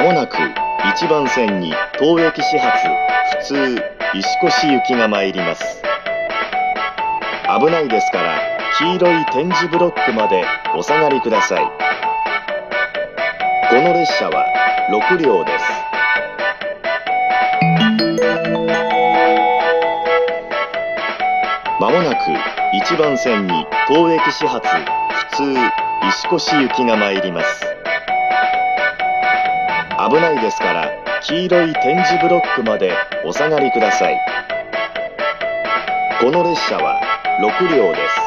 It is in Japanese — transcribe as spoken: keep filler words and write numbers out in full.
もなくいちばん線に当駅始発普通石越行きが参ります。危ないですから黄色い点字ブロックまでお下がりください。この列車はろく両です。まもなくいちばん線に当駅始発普通石越行きが参ります。危ないですから黄色い点字ブロックまでお下がりください。この列車はろく両です。